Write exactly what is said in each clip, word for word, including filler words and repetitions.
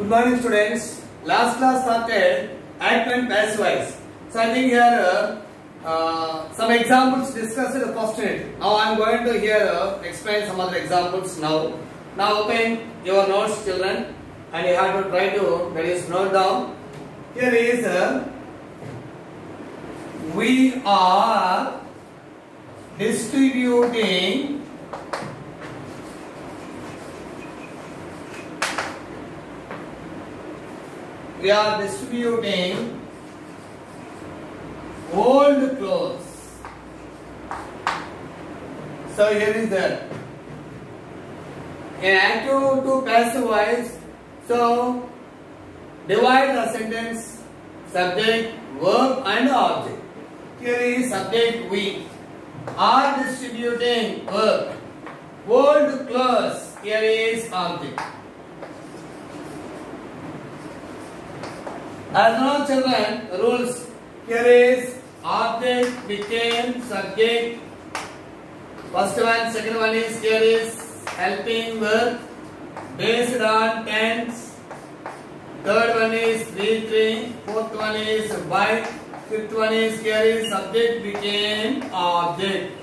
Good morning, students. Last class started active and passive voice. So I think here uh, uh, some examples discussed in the first unit. Now I am going to here uh, explain some other examples now. Now open your notes, children, and you have to try to that is note down. Here is uh, we are distributing we are distributing old clothes. So here is that. In active to passive voice, so divide the sentence subject, verb and object. Here is subject we are distributing verb. Old clothes, here is object. As now children, rules. Here is object became subject. First one, second one is here is helping verb based on tense. Third one is be three. Fourth one is by. Fifth one is here is subject became object.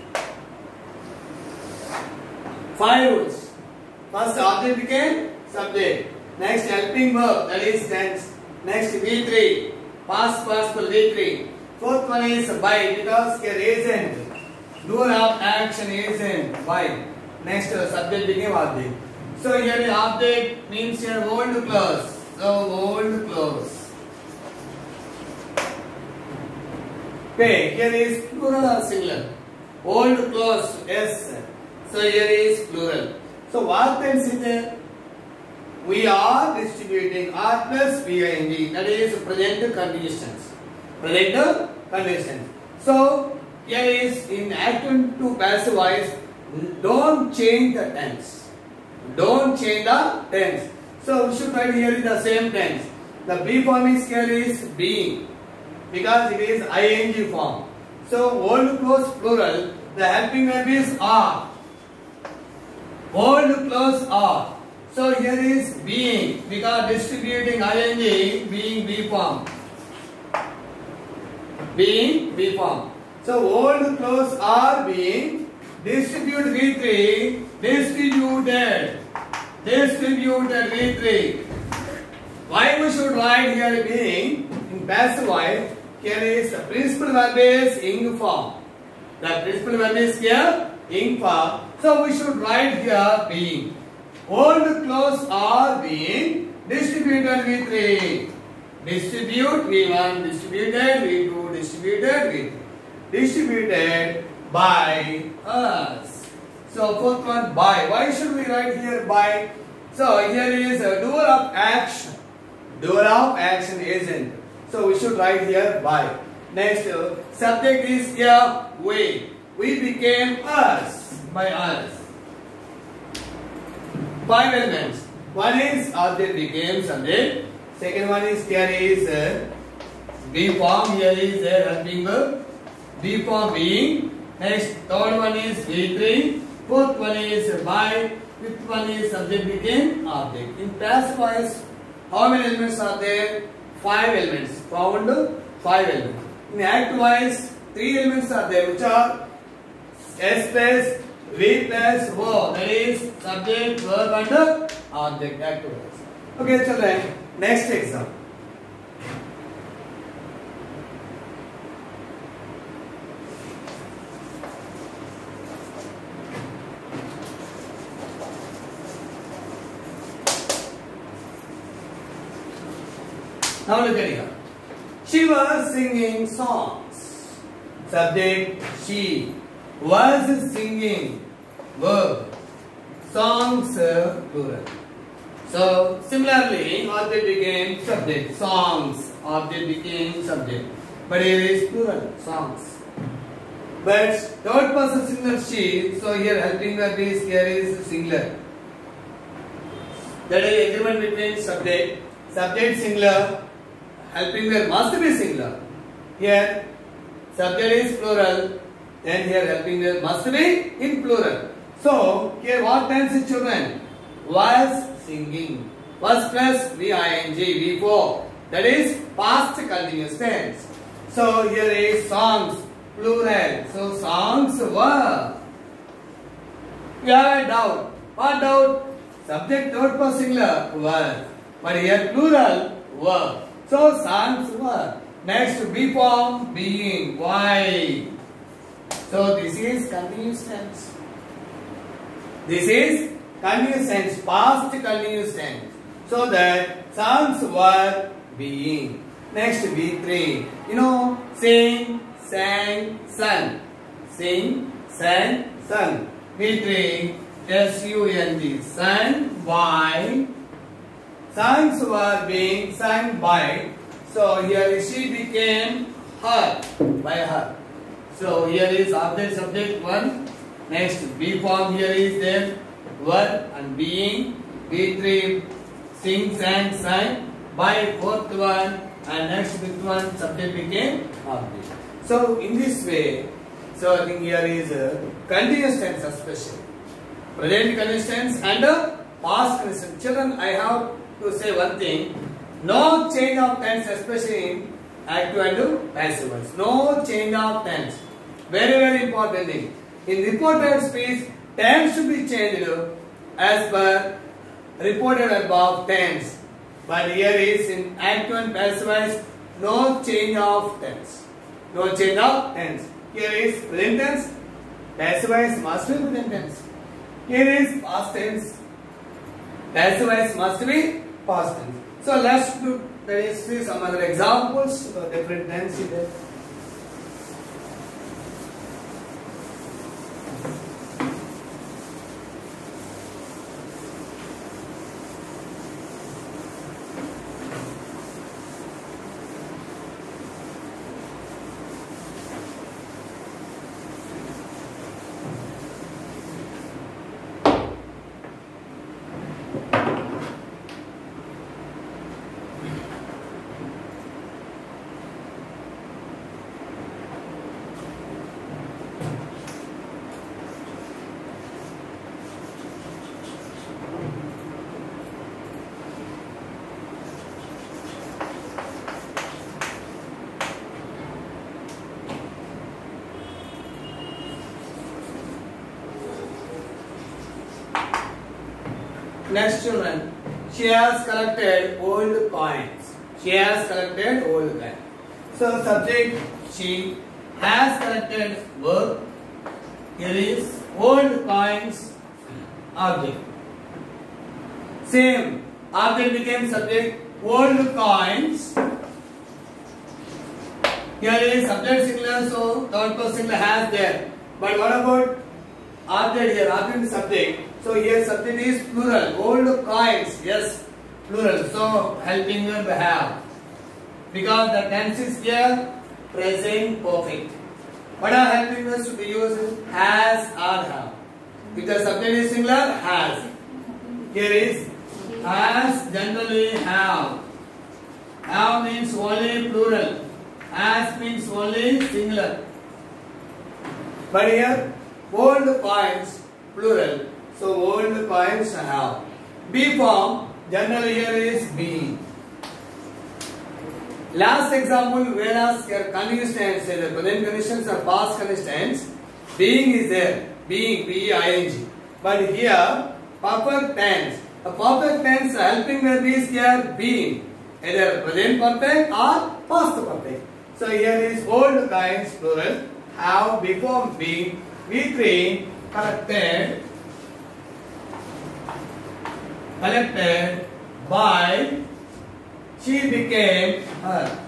Five rules. First object became subject. Next helping verb, that is tense. Next V three, past participle V three. Fourth one is by, because here agent, doer of action agent by. Next uh, subject became object. So here the object means here old clothes. So old clothes. Okay, here is plural or singular. Old clothes, yes. So here is plural. So what tense is there? We are distributing R plus V I N G, that is present conditions. Present conditions. So here is in active to passive voice, don't change the tense. Don't change the tense. So we should write here in the same tense. The be form is here is being, because it is I N G form. So old clothes plural, the helping verb is are. Old clothes are. So here is being, because distributing ing, being B form. Being B form. So old clothes are being distribute V three, distributed. Distributed V three. Why we should write here being in passive voice? Here is the principal verb is ing form. The principal verb is here ing form. So we should write here being. Old clothes are being distributed V three. Distribute V one, distributed V two, distributed V three. Distributed by us. So fourth one by. Why should we write here by? So here is a doer of action. Doer of action agent. So we should write here by. Next uh, subject is here we. We became us by us. Five elements. One is object became subject. Second one is here is uh, be form. Here is uh, helping verb. Be form being. Next third one is V three. Fourth one is by. Fifth one is subject became object. In passive voice, how many elements are there? Five elements. Found five elements. In active voice, three elements are there, which are S plus V plus O, that is subject, verb and object, active voice. Okay children, next example. Now look at here. She was singing songs. Subject, she was singing, verb, songs uh, plural. So similarly, object became subject, songs, object became subject. But here is plural, songs. But third person singular she, so here helping verb is here is singular. That is agreement between subject, subject singular, helping verb must be singular. Here subject is plural. Then here helping verb must be in plural. So here what tense is children? Was singing. was plus V I N G, V four. That is past continuous tense. So here is songs, plural. So songs were. We have a doubt. What doubt? Subject third person singular were. But here plural were. So songs were. Next B form being. Why? So this is continuous tense. This is continuous tense, past continuous tense. So that songs were being. Next B three. You know, sing, sang, sung. Sing, sang, sung. B three. S U N G. Sung by. Songs were being sung by. So here she became her. By her. So here is object subject one. Next B form here is there were and being. B three sing, sang, sang. By fourth one and next fifth one subject became object. So in this way, so I think here is a continuous tense especially. Present continuous tense and a past continuous tense. Children, I have to say one thing. No change of tense, especially in active and passive voice. No change of tense. Very very important thing. In reported speech, tense should be changed as per reported above tense. But here is in active and passive voice, no change of tense. No change of tense. Here is present tense. Passive voice must be present tense. Here is past tense. Passive voice must be past tense. So let's do there is see some other examples of different tenses there. Next children, she has collected old coins. She has collected old coins. So subject she has collected verb. Here is old coins object. Same object became subject old coins. Here is subject singular, so third person singular has there. But what about object here? Object is subject. So here subject is plural. Old coins, yes, plural. So helping verb have. Because the tense is here present perfect. What are helping verbs to be used? Has or have. If the subject is singular, has. Here is has generally have. Have means only plural. Has means only singular. But here old coins plural. So old coins have. Be form generally here is being. Last example, whereas here continuous tense, the present conditions are past continuous tense. Being is there. Being, B E I N G. But here perfect tense. A perfect tense helping verb is here being. Either present perfect or past perfect. So here is old coins plural. Have become being. V three collected. Collected by. She became her.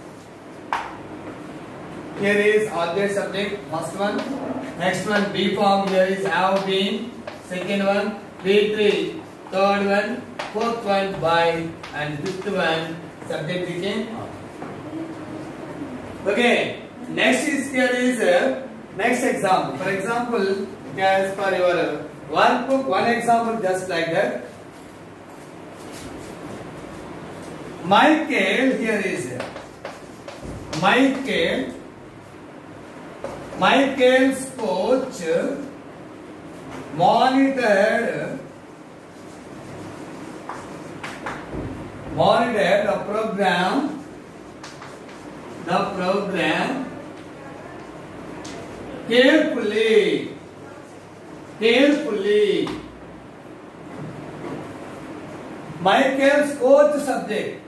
Here is object subject, first one. Next one, B form, here is have been. Second one, B three. Third one, fourth one, by. And fifth one, subject became her. Okay, next is here is uh, next example. For example, as per your workbook, one example just like that. Michael, here is Michael. Michael's coach monitored Monitor the program. The program carefully. Carefully. Michael's coach subject.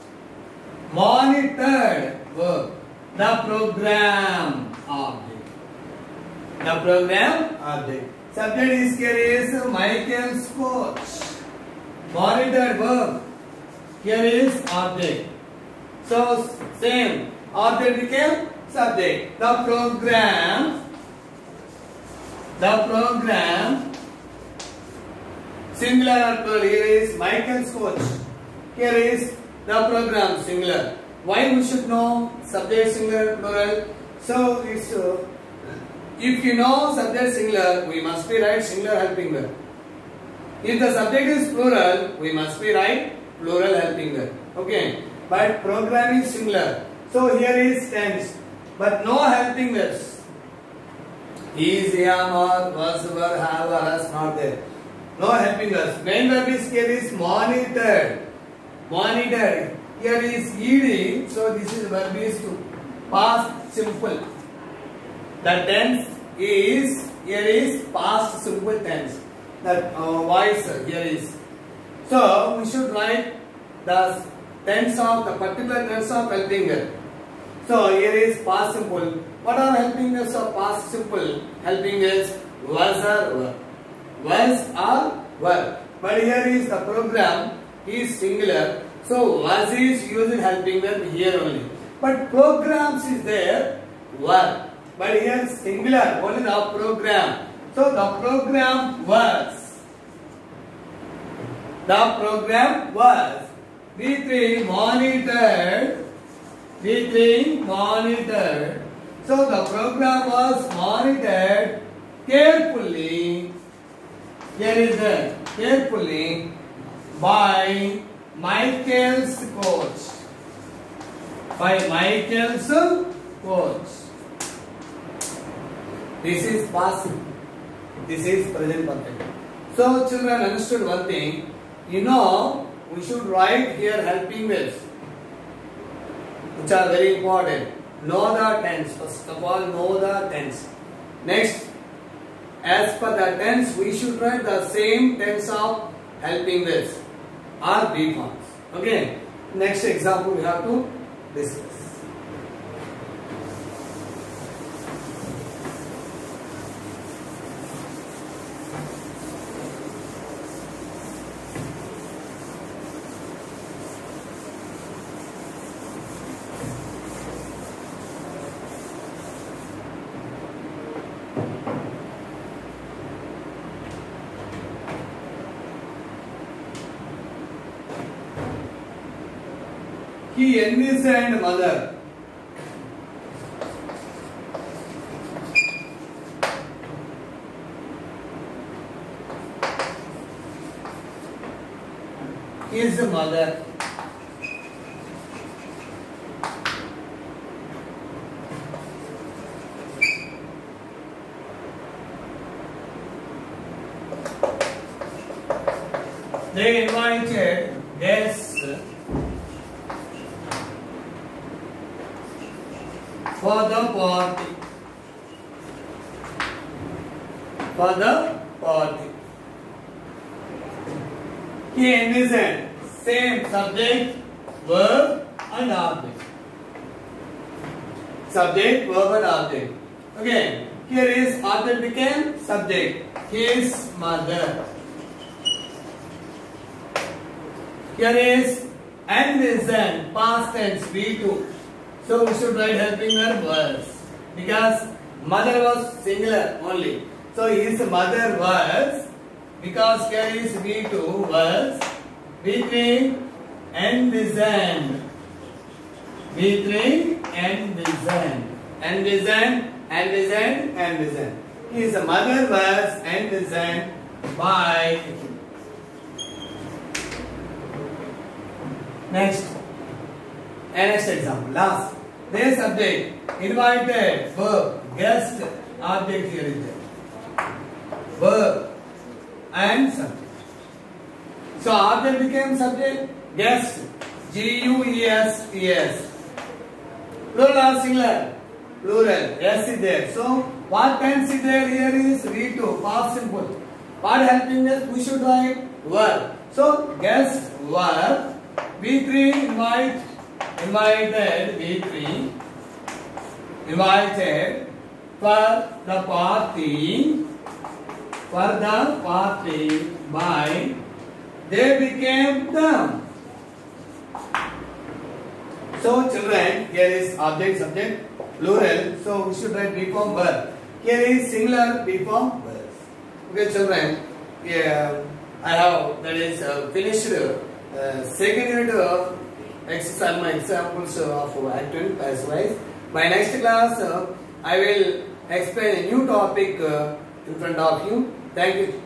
Monitored verb. The program object. The program object. Subject is here is Michael's coach. Monitored verb. Here is object. So same. Object became subject. The program. The program. Singular or plural. Here is Michael's coach. Here is the program singular. Why we should know subject singular plural? So it's uh, if you know subject singular, we must be write singular helping verb. If the subject is plural, we must be write plural helping verb. Okay. But program is singular. So here is tense, but no helping verbs. Is, am, or, was, were, have, or has not there. No helping verbs. Main verb is here is monitored. Monitored. Here is ed. So this is verb is to past simple. The tense is here is past simple tense. That uh, voice here is. So we should write the tense of the particular tense of helping verb. So here is past simple. What are helping verbs of past simple? Helping verbs was or were. Was or were. But here is the program is singular. So was is used in helping verb here only. But programs is there were. But here singular only the program. So the program was. The program was. B three monitored. B three monitored. So the program was monitored carefully. Here is the carefully by Michael's coach. By Michael's coach. This is past. This is present perfect. So children understood one thing. You know, we should write here helping verbs, which are very important. Know the tense. First of all, know the tense. Next, as per the tense, we should write the same tense of helping verbs or be forms. Okay. Next example we have to discuss. He envisioned mother. His mother. They invited guests for the party. For the party. He envisioned same subject, verb and object. Subject, verb and object. Okay. Here is object became subject. His mother. Here is envisioned past tense V two. So we should write helping verb was, because mother was singular only. So his mother was, because here is V two was, V three envisioned. V three envisioned. Envisioned, envisioned, envisioned. His mother was envisioned by. Next. And next example, last. Their subject, invited, verb, guest, object here is there. Verb and subject. So object became subject, guest G U E S E S. Plural or singular? Plural. S is there. So what tense is there here is V two, past simple. What helping us? We should write verb. So guest verb. V three invite, invited. V three invited for the party. For the party by they became them. So children, here is object, subject, plural. So we should write B form verb. Here is singular B form verb. Okay, children. Yeah, I have that is uh, finished uh, second unit of exercise. My examples of active passive. My next class, uh, I will explain a new topic uh, in front of you. Thank you.